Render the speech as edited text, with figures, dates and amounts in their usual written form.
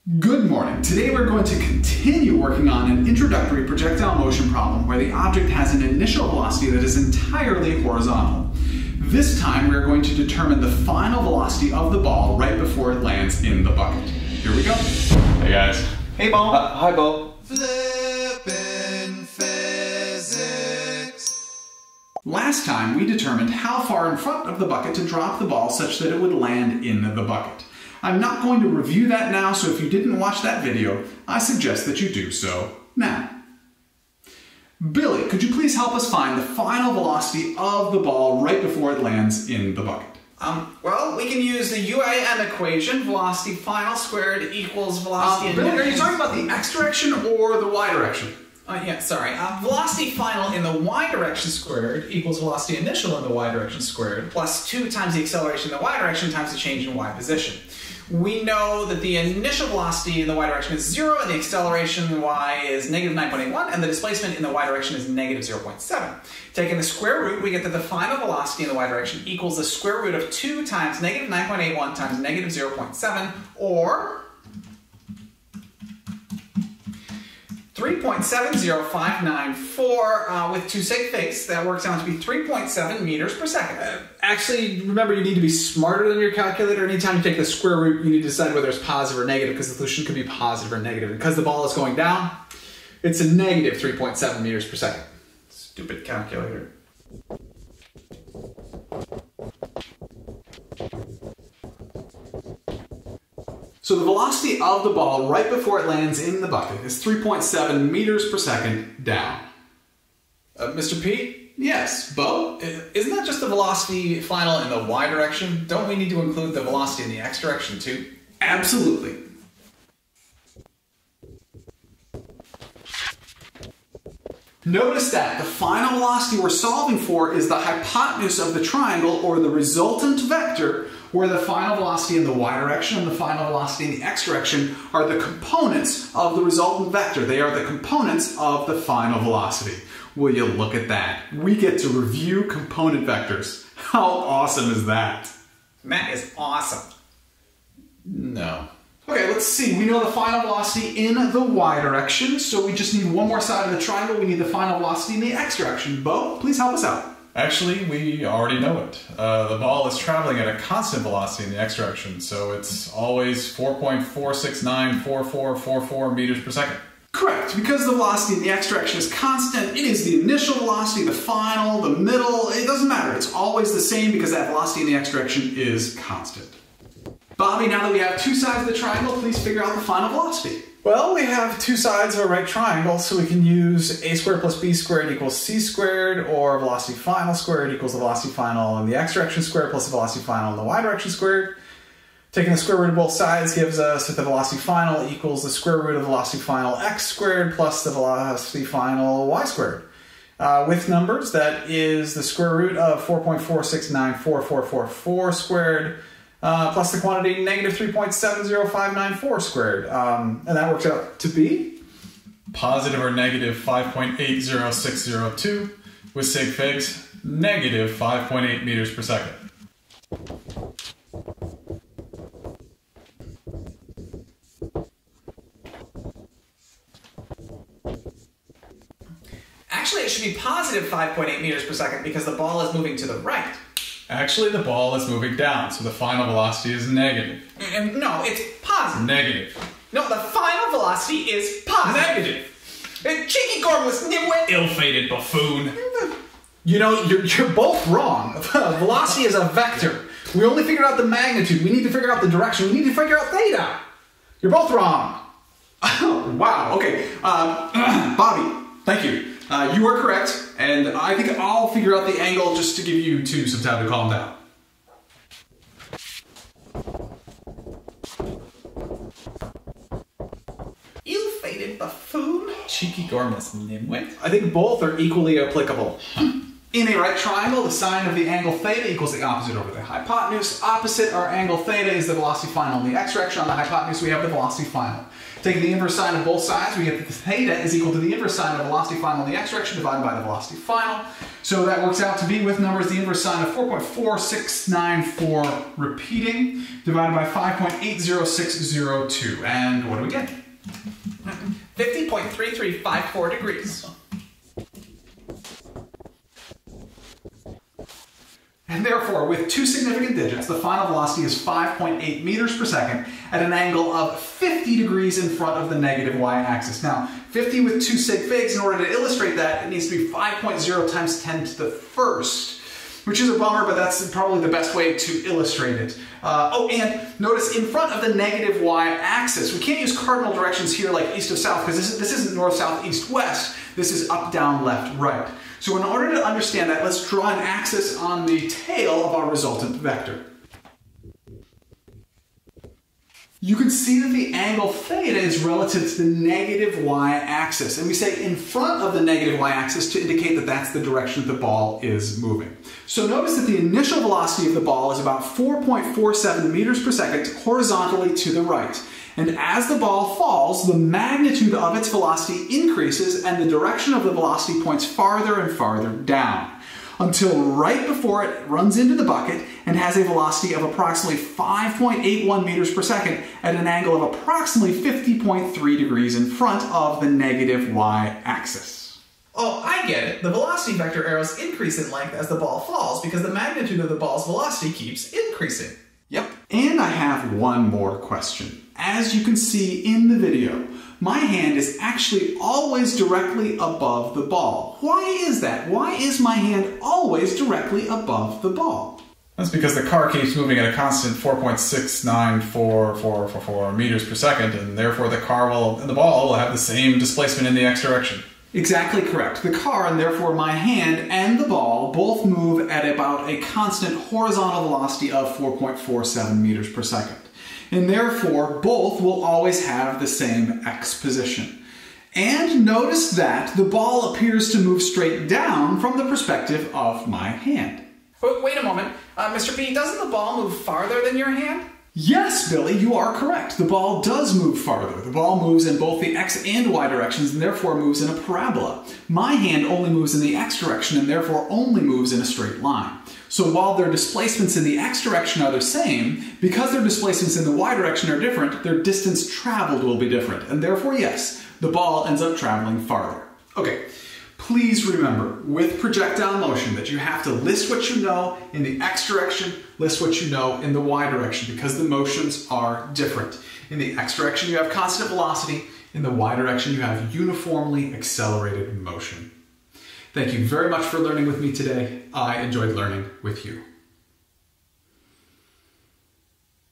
Good morning. Today we're going to continue working on an introductory projectile motion problem where the object has an initial velocity that is entirely horizontal. This time we're going to determine the final velocity of the ball right before it lands in the bucket. Here we go. Hey guys. Hey Bo. Hi Bo. Flippin' physics. Last time we determined how far in front of the bucket to drop the ball such that it would land in the bucket. I'm not going to review that now, so if you didn't watch that video, I suggest that you do so now. Billy, could you please help us find the final velocity of the ball right before it lands in the bucket? Well, we can use the UAM equation, velocity final squared equals velocity Billy, are you talking about the x direction or the y direction? Velocity final in the y direction squared equals velocity initial in the y direction squared plus 2 times the acceleration in the y direction times the change in y position. We know that the initial velocity in the y direction is 0 and the acceleration in y is negative 9.81 and the displacement in the y direction is negative 0.7. Taking the square root, we get that the final velocity in the y direction equals the square root of 2 times negative 9.81 times negative 0.7, or 3.70594 with 2 sig figs. That works out to be 3.7 meters per second. Actually, remember, you need to be smarter than your calculator. Anytime you take the square root, you need to decide whether it's positive or negative, because the solution could be positive or negative. Because the ball is going down, it's a negative 3.7 meters per second. Stupid calculator. So the velocity of the ball right before it lands in the bucket is 3.7 meters per second down. Mr. P? Yes, Bo? Isn't that just the velocity final in the y direction? Don't we need to include the velocity in the x direction too? Absolutely. Notice that the final velocity we're solving for is the hypotenuse of the triangle, or the resultant vector, where the final velocity in the y direction and the final velocity in the x direction are the components of the resultant vector. They are the components of the final velocity. Will you look at that? We get to review component vectors. How awesome is that? That is awesome. No. Okay, let's see. We know the final velocity in the y direction, so we just need one more side of the triangle. We need the final velocity in the x direction. Bo, please help us out. Actually, we already know it. The ball is traveling at a constant velocity in the x direction, so it's always 4.4694444 meters per second. Correct. Because the velocity in the x direction is constant, it is the initial velocity, the final, the middle, it doesn't matter. It's always the same because that velocity in the x direction is constant. Bobby, now that we have two sides of the triangle, please figure out the final velocity. Well, we have two sides of a right triangle, so we can use a squared plus b squared equals c squared, or velocity final squared equals the velocity final in the x direction squared plus the velocity final in the y direction squared. Taking the square root of both sides gives us that the velocity final equals the square root of the velocity final x squared plus the velocity final y squared. With numbers, that is the square root of 4.4694444 squared plus the quantity negative 3.70594 squared. And that works out to be Positive or negative 5.80602 with sig figs, negative 5.8 meters per second. Actually, it should be positive 5.8 meters per second because the ball is moving to the right. Actually, the ball is moving down, so the final velocity is negative. No, it's positive. Negative. No, the final velocity is positive. Negative. Cheeky gormless nitwit. Ill-fated buffoon. You know, you're both wrong. Velocity is a vector. We only figured out the magnitude. We need to figure out the direction. We need to figure out theta. You're both wrong. Wow, okay. Bobby, thank you. You are correct, and I think I'll figure out the angle just to give you two some time to calm down. Ill-fated buffoon. Cheeky gormless nimwit. I think both are equally applicable. In a right triangle, the sine of the angle theta equals the opposite over the hypotenuse. Opposite our angle theta is the velocity final in the x direction. On the hypotenuse, we have the velocity final. Taking the inverse sine of both sides, we get that the theta is equal to the inverse sine of the velocity final in the x direction divided by the velocity final. So that works out to be, with numbers, the inverse sine of 4.4694 repeating, divided by 5.80602. And what do we get? 50.3354 degrees. And therefore, with two significant digits, the final velocity is 5.8 meters per second at an angle of 50 degrees in front of the negative y-axis. Now, 50 with two sig figs, in order to illustrate that, it needs to be 5.0 times 10 to the first, which is a bummer, but that's probably the best way to illustrate it. Oh, and notice in front of the negative y-axis, we can't use cardinal directions here like east of south, because this isn't north, south, east, west. This is up, down, left, right. So in order to understand that, let's draw an axis on the tail of our resultant vector. You can see that the angle theta is relative to the negative y-axis, and we say in front of the negative y-axis to indicate that that's the direction that the ball is moving. So notice that the initial velocity of the ball is about 4.47 meters per second horizontally to the right. And as the ball falls, the magnitude of its velocity increases and the direction of the velocity points farther and farther down, until right before it runs into the bucket and has a velocity of approximately 5.81 meters per second at an angle of approximately 50.3 degrees in front of the negative y-axis. Oh, I get it. The velocity vector arrows increase in length as the ball falls because the magnitude of the ball's velocity keeps increasing. Yep. And I have one more question. As you can see in the video, my hand is actually always directly above the ball. Why is that? Why is my hand always directly above the ball? That's because the car keeps moving at a constant 4.694444 meters per second, and therefore the ball will have the same displacement in the x direction. Exactly correct. The car, and therefore my hand, and the ball both move at about a constant horizontal velocity of 4.47 meters per second. And therefore, both will always have the same x position. And notice that the ball appears to move straight down from the perspective of my hand. But wait a moment, Mr. P, doesn't the ball move farther than your hand? Yes, Billy, you are correct. The ball does move farther. The ball moves in both the x and y directions and therefore moves in a parabola. My hand only moves in the x direction and therefore only moves in a straight line. So while their displacements in the x direction are the same, because their displacements in the y direction are different, their distance traveled will be different. And therefore, yes, the ball ends up traveling farther. Okay. Please remember, with projectile motion, that you have to list what you know in the x direction, list what you know in the y direction, because the motions are different. In the x direction, you have constant velocity. In the y direction, you have uniformly accelerated motion. Thank you very much for learning with me today. I enjoyed learning with you.